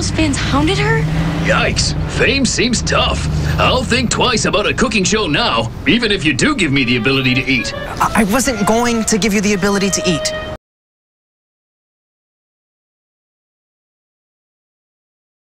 those fans hounded her? Yikes. Fame seems tough. I'll think twice about a cooking show now, even if you do give me the ability to eat. I wasn't going to give you the ability to eat.